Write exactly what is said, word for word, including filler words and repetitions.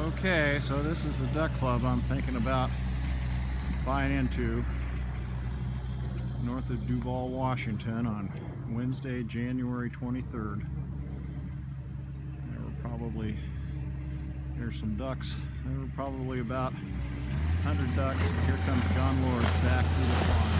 Okay, so this is the duck club I'm thinking about buying into, north of Duvall, Washington, on Wednesday, January twenty-third. There were probably, there's some ducks. There were probably about one hundred ducks. Here comes John Lord back through the pond.